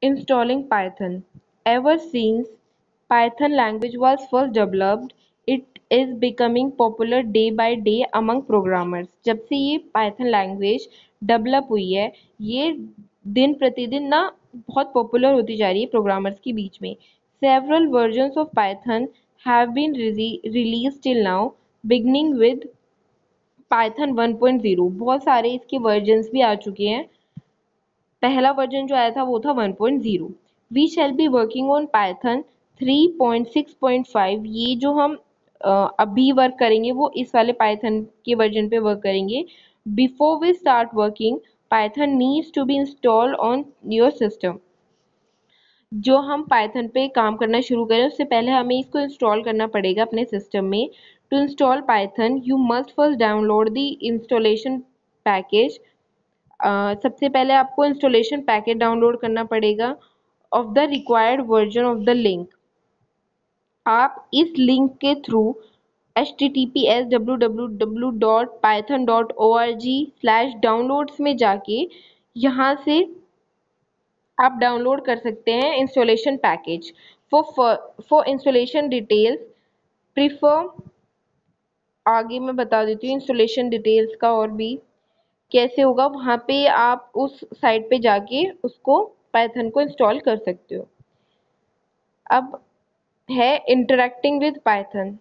Installing Python. Ever since Python language was first developed, it is becoming popular day by day among programmers. जब से ये Python language develop हुई है, ये दिन प्रतिदिन ना बहुत पॉपुलर होती जा रही है प्रोग्रामर्स के बीच में. Several versions of Python have been released till now, beginning with Python 1.0. बहुत सारे इसके वर्जन्स भी आ चुके हैं. पहला वर्जन जो आया था वो था 1.0. We shall be working on Python 3.6.5. ये जो हम अभी वर्क करेंगे वो इस वाले पाइथन के वर्जन पे वर्क करेंगे. Before we start working, Python needs to be installed on your system. जो हम पाइथन पे काम करना शुरू करें उससे पहले हमें इसको इंस्टॉल करना पड़ेगा अपने सिस्टम में. To install Python you must first download the installation package. सबसे पहले आपको इंस्टॉलेशन पैकेज डाउनलोड करना पड़ेगा of the required version of the link. आप इस लिंक के थ्रू https://python.org/downloads में जाके यहाँ से आप डाउनलोड कर सकते हैं installation package. For installation details prefer, आगे मैं बता देती हूँ इंस्टॉलेशन डिटेल्स का और भी कैसे होगा. वहाँ पे आप उस साइट पे जाके उसको पाइथन को इंस्टॉल कर सकते हो. अब है interacting with Python.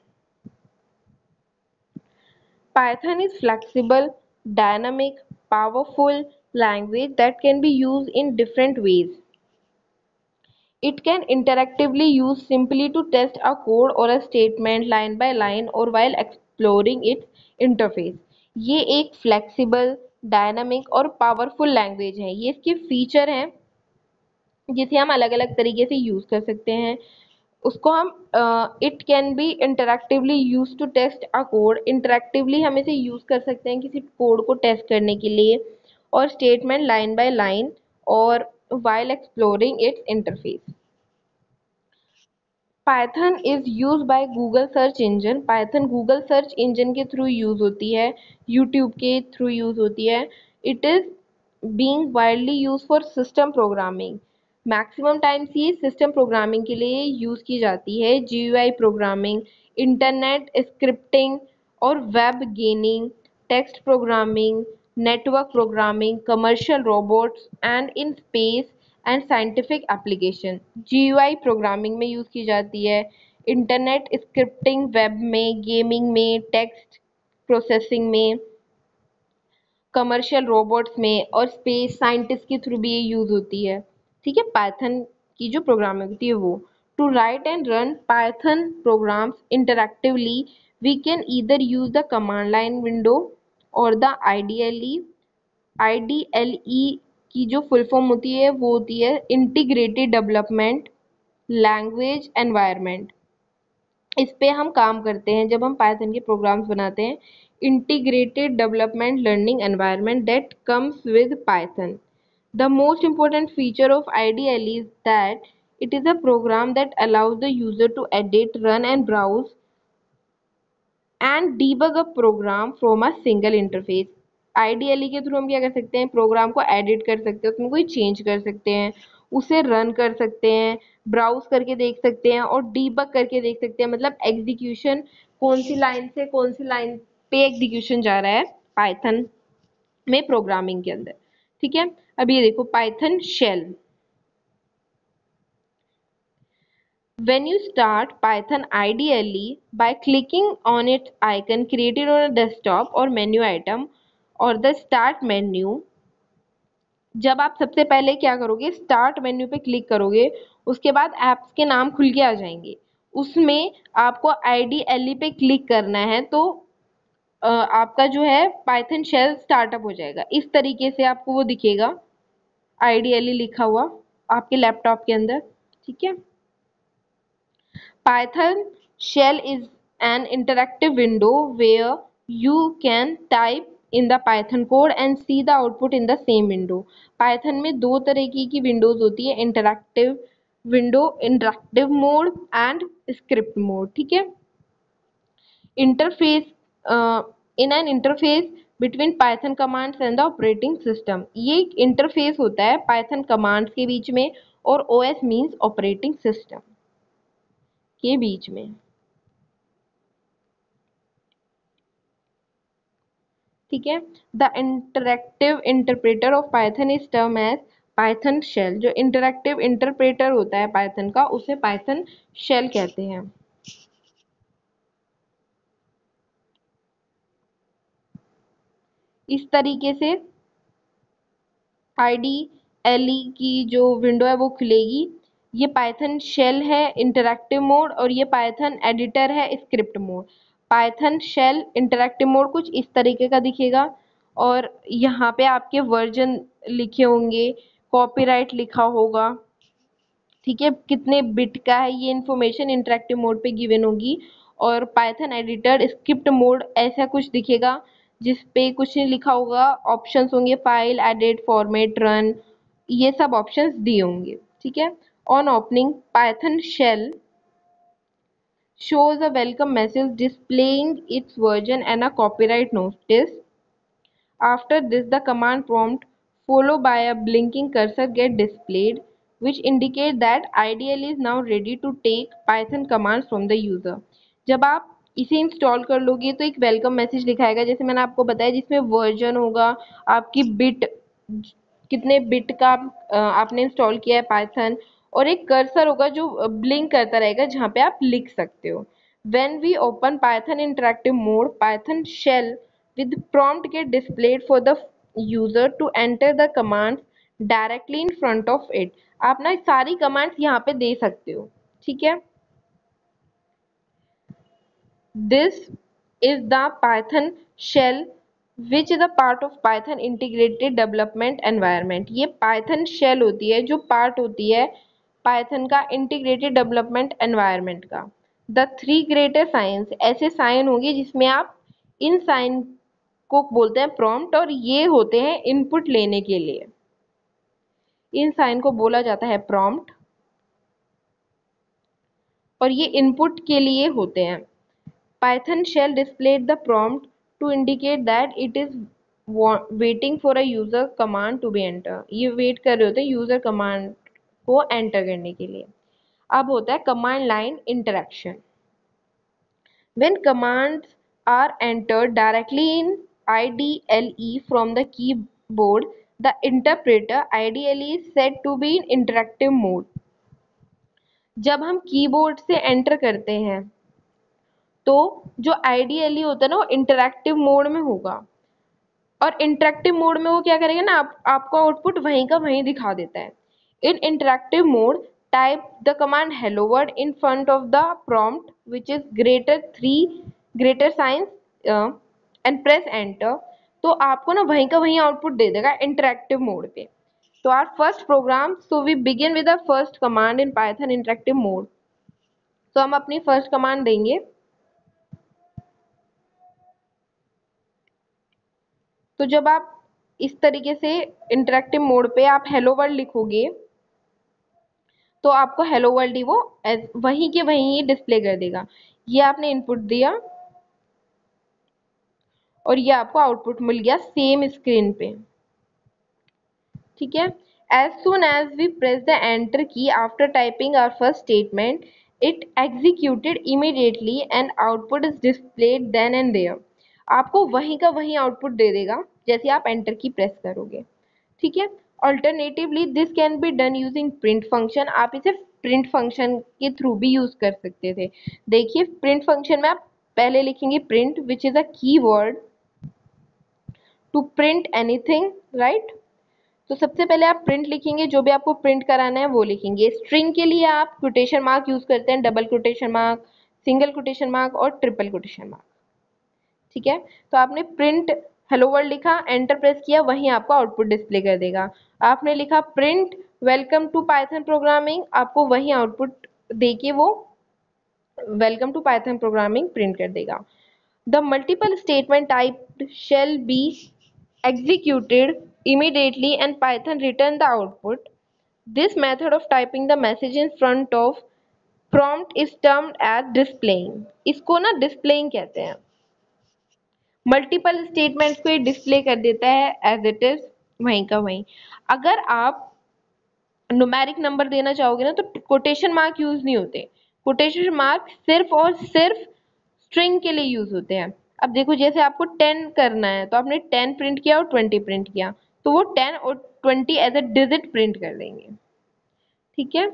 Python is flexible, dynamic, powerful language that can be used in different ways. It can interactively use simply to test a code or a statement line by line or while exploring its interface. ये एक flexible, dynamic और powerful language है. ये इसके feature हैं जिसे हम अलग अलग तरीके से यूज़ कर सकते हैं. उसको हम it can be interactively use to test a code. Interactively हम इसे यूज़ कर सकते हैं किसी कोड को टेस्ट करने के लिए. और स्टेटमेंट लाइन बाय लाइन और while exploring its interface. Python is used by Google search engine. Python Google search engine के थ्रू यूज़ होती है, YouTube के थ्रू यूज़ होती है. It is being widely used for system programming. Maximum times ये system programming के लिए use की जाती है. GUI प्रोग्रामिंग, इंटरनेट स्क्रिप्टिंग और web gaming, text programming, network programming, commercial robots and in space and scientific application. GUI programming में use की जाती है, इंटरनेट स्क्रिप्टिंग वेब में, गेमिंग में, टेक्स्ट प्रोसेसिंग में, कमर्शियल रोबोट्स में और स्पेस साइंटिस्ट के थ्रू भी ये यूज़ होती है. ठीक है, पाइथन की जो प्रोग्रामिंग होती है वो. To write and run Python programs interactively we can either use the command line window और द IDLE की जो फुल फॉर्म होती है वो होती है इंटीग्रेटेड डेवलपमेंट लैंग्वेज एनवायरनमेंट. इस पे हम काम करते हैं जब हम पाइथन के प्रोग्राम्स बनाते हैं. Integrated development learning environment that comes with Python. The most important feature of IDLE is that it is a program that allows the user to edit, run and browse and debug a program from a single interface. IDLE के through हम क्या कर सकते हैं, programme को edit कर सकते हैं, उसमें कोई चेंज कर सकते हैं, उसे रन कर सकते हैं, ब्राउज करके देख सकते हैं और डीबग करके देख सकते हैं. मतलब एग्जीक्यूशन कौन सी लाइन से कौन सी लाइन पे एग्जीक्यूशन जा रहा है पाइथन में प्रोग्रामिंग के अंदर. ठीक है, अब ये देखो Python shell. When you start Python IDLE by clicking on its icon created on a desktop or menu item or the start menu, जब आप सबसे पहले क्या करोगे, स्टार्ट मेन्यू पे क्लिक करोगे, उसके बाद ऐप्स के नाम खुल के आ जाएंगे. उसमें आपको IDLE पे क्लिक करना है तो आपका जो है पाइथन शेल स्टार्टअप हो जाएगा. इस तरीके से आपको वो दिखेगा IDLE लिखा हुआ आपके लैपटॉप के अंदर. ठीक है, Python shell is an interactive window where you can type in the Python code and see the output in the same window. Python में दो तरीके की विंडोज होती है, interactive window, interactive mode and script mode. ठीक है, interface in an interface between Python commands and the operating system. ये एक इंटरफेस होता है पाइथन कमांड्स के बीच में और OS मीन्स ऑपरेटिंग सिस्टम के बीच में। ठीक है। The interactive interpreter of Python is term as Python shell. जो इंटरैक्टिव इंटरप्रेटर होता है पाइथन का, उसे पाइथन शेल कहते हैं। इस तरीके से IDLE की जो विंडो है वो खुलेगी। ये पाइथन शेल है इंटरैक्टिव मोड, और ये पाइथन एडिटर है script mode. Python shell interactive mode कुछ इस तरीके का दिखेगा, और यहाँ पे आपके वर्जन लिखे होंगे, कॉपीराइट लिखा होगा। ठीक है, कितने बिट का है ये इन्फॉर्मेशन इंटरैक्टिव मोड पे गिवन होगी। और पाइथन एडिटर स्क्रिप्ट मोड ऐसा कुछ दिखेगा जिस पे कुछ नहीं लिखा होगा, ऑप्शंस होंगे फाइल, एडिट, फॉर्मेट, रन, ये सब ऑप्शंस दिए होंगे। ठीक है। On opening Python shell shows a welcome message displaying its version and a copyright notice. After this, the command prompt followed by a blinking cursor get displayed, which indicate that IDL is now ready to take Python commands from the user. जब आप इसे install कर लोगे तो एक welcome message दिखाएगा, जैसे मैंने आपको बताया, जिसमें वर्जन होगा, आपकी बिट, कितने बिट का आपने इंस्टॉल किया है पाइथन, और एक कर्सर होगा जो ब्लिंक करता रहेगा जहाँ पे आप लिख सकते हो। When we open Python interactive mode, Python shell with prompt get displayed for the user to enter the commands directly in front of it. आप ना सारी कमांड्स यहाँ पे दे सकते हो। ठीक है। This is the Python shell which is a part of Python integrated development environment. ये Python shell होती है जो पार्ट होती है Python का integrated development environment का। The three greater signs, ऐसे साइन होंगे जिसमें आप इन साइन को बोलते हैं प्रॉम्प्ट, और ये होते हैं इनपुट लेने के लिए। इन साइन को बोला जाता है प्रॉम्प्ट, और ये इनपुट के लिए होते हैं। Python shell displayed the prompt to indicate that it is waiting for a user command to be entered. ये वेट कर रहे होते हैं यूजर कमांड को एंटर करने के लिए। अब होता है command line interaction. When commands are entered directly in IDLE from the keyboard, the interpreter IDLE is set to be in interactive mode. जब हम कीबोर्ड से एंटर करते हैं तो जो IDLE होता है ना वो इंटरैक्टिव मोड में होगा, और इंटरैक्टिव मोड में वो क्या करेगा ना, आपको आउटपुट वहीं का वहीं दिखा देता है। In interactive mode type the command hello word in front of the prompt which is greater signs and press enter. तो आपको ना वहीं का वहीं आउटपुट दे देगा इंटरैक्टिव मोड पे। तो our first program, so we begin with the first command in Python interactive mode. तो हम अपनी फर्स्ट कमांड देंगे। तो जब आप इस तरीके से इंटरैक्टिव मोड पे आप हेलो वर्ल्ड लिखोगे तो आपको हेलो वर्ल्ड ही वो वहीं के वहीं ही डिस्प्ले कर देगा। ये आपने इनपुट दिया और ये आपको आउटपुट मिल गया सेम स्क्रीन पे। ठीक है। As soon as we press the enter key after typing our first statement, it executed immediately and output is displayed then and there. आपको वहीं का वहीं आउटपुट दे देगा जैसे आप एंटर की प्रेस करोगे। ठीक है। Alternatively this can be done using print function. आप इसे प्रिंट फंक्शन के थ्रू भी यूज कर सकते थे। देखिए प्रिंट फंक्शन में आप पहले लिखेंगे print which is a keyword to print anything, right. तो सबसे पहले आप प्रिंट लिखेंगे, जो भी आपको प्रिंट कराना है वो लिखेंगे। स्ट्रिंग के लिए आप कोटेशन मार्क यूज करते हैं, double quotation mark, single quotation mark और ट्रिपल कोटेशन मार्क। ठीक है। तो आपने प्रिंट हेलो वर्ल्ड लिखा, एंटर प्रेस किया, वहीं आपको आउटपुट डिस्प्ले कर देगा। आपने लिखा print welcome to Python programming, आपको वहीं आउटपुट देके वो welcome to Python programming print कर देगा। The multiple statement type shall be executed immediately and Python return the output. This method of typing the message in front of prompt is termed as displaying. इसको ना displaying कहते हैं। Multiple statements को ये display कर देता है as it is वहीं का वहीं। अगर आप न्यूमेरिक नंबर देना चाहोगे ना तो कोटेशन मार्क यूज नहीं होते। कोटेशन मार्क सिर्फ और सिर्फ स्ट्रिंग के लिए यूज होते हैं। अब देखो जैसे आपको 10 करना है तो आपने 10 प्रिंट किया और 20 प्रिंट किया, तो वो 10 और 20 एज अ डिजिट प्रिंट कर देंगे। ठीक है।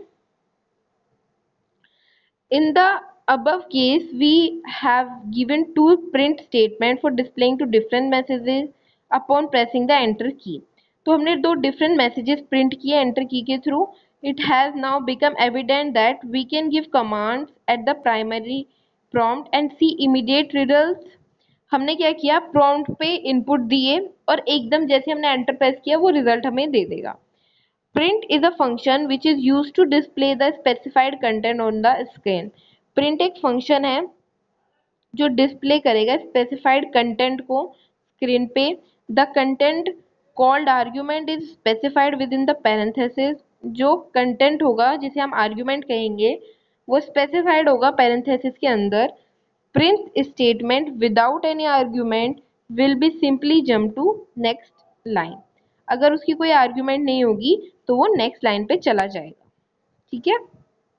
In the above case, we have given two print statements for displaying two different messages upon pressing the enter key. तो हमने दो different messages print किए enter key के through. It has now become evident that we can give commands at the primary prompt and see immediate results. हमने क्या किया, prompt पे input दिए और एकदम जैसे हमने enter press किया वो result हमें दे देगा। Print is a function which is used to display the specified content on the screen. Print एक function है जो डिस्प्ले करेगा स्पेसिफाइड कंटेंट को स्क्रीन पे। The content called argument is specified within the parenthesis. जो content होगा जिसे हम आर्ग्यूमेंट कहेंगे वो स्पेसिफाइड होगा पैरेंथेसिस के अंदर। Print statement without any argument will be simply jump to next line. अगर उसकी कोई आर्ग्यूमेंट नहीं होगी तो वो नेक्स्ट लाइन पे चला जाएगा। ठीक है।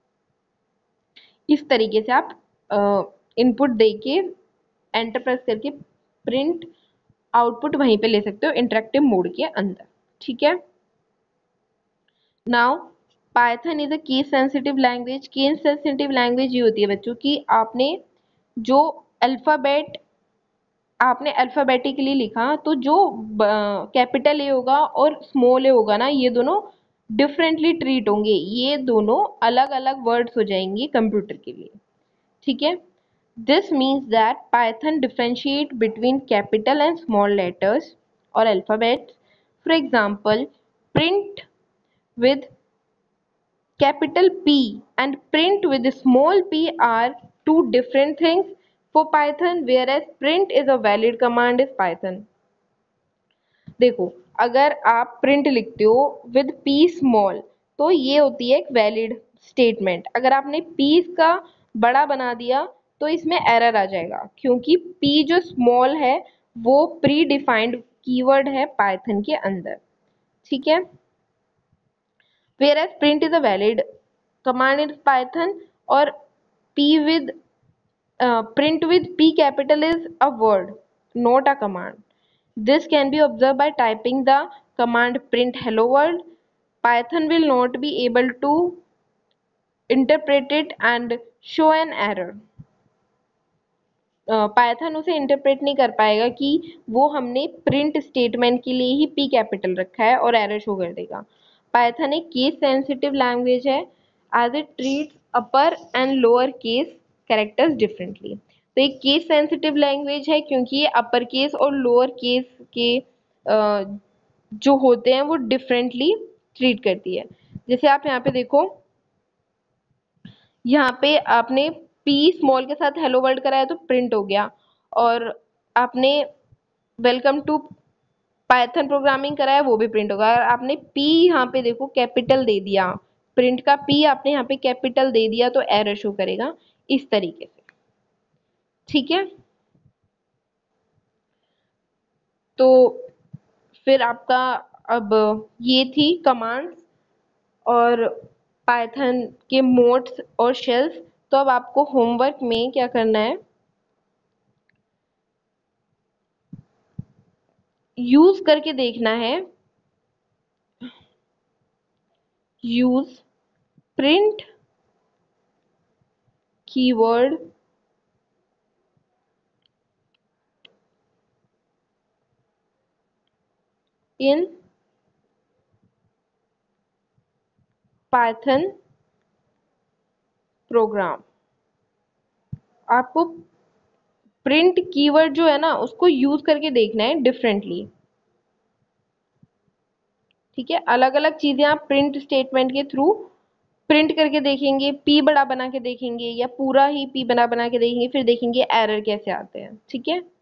इस तरीके से आप इनपुट देके एंटर प्रेस करके प्रिंट आउटपुट वहीं पे ले सकते हो इंटरेक्टिव मोड के अंदर। ठीक है। Now Python is a case sensitive language. Case sensitive language ये होती है बच्चों की आपने जो अल्फ़ाबेट आपने अल्फ़ाबेटिकली लिखा तो जो कैपिटल ए होगा और स्मॉल ए होगा ना, ये दोनों डिफरेंटली ट्रीट होंगे, ये दोनों अलग अलग वर्ड्स हो जाएंगे कंप्यूटर के लिए। ठीक है। This means that Python differentiate between capital and small letters or alphabets. For example, print with capital P and print with small p are two different things for Python, whereas print is a valid command is Python. देखो अगर आप print लिखते हो with P small तो ये होती है एक वैलिड स्टेटमेंट। अगर आपने पी का बड़ा बना दिया तो इसमें एरर आ जाएगा क्योंकि पी जो स्मॉल है वो प्री डिफाइंड कीवर्ड है पाइथन के अंदर। ठीक है। whereas print is a valid command in Python और p with print with p capital is a word not a command. This can be observed by typing the command print hello world. Python will not be able to interpret it and show an error. Python उसे interpret नहीं कर पाएगा कि वो हमने print statement के लिए ही P capital रखा है और एरर शो कर देगा। पाइथन एक केस सेंसिटिव लैंग्वेज है as it treats upper and lower case characters differently. तो एक केस सेंसिटिव लैंग्वेज है क्योंकि ये अपर केस और लोअर केस के जो होते हैं वो डिफरेंटली ट्रीट करती है। जैसे आप यहाँ पे देखो, यहाँ पे आपने पी स्मॉल के साथ हेलो वर्ल्ड कराया तो प्रिंट हो गया, और आपने वेलकम टू पाइथन प्रोग्रामिंग कराया वो भी प्रिंट होगा। और आपने पी यहाँ पे देखो कैपिटल दे दिया, प्रिंट का पी आपने यहाँ पे कैपिटल दे दिया तो एरर शो करेगा इस तरीके से। ठीक है। तो फिर आपका अब ये थी कमांड्स और पाइथन के मोड्स और शेल्स। तो अब आपको होमवर्क में क्या करना है, यूज करके देखना है, use print keyword in Python program. आपको प्रिंट कीवर्ड जो है ना उसको यूज करके देखना है डिफरेंटली। ठीक है। अलग अलग चीजें आप प्रिंट स्टेटमेंट के थ्रू प्रिंट करके देखेंगे, पी बड़ा बना के देखेंगे या पूरा ही पी बना बना के देखेंगे, फिर देखेंगे एरर कैसे आते हैं। ठीक है।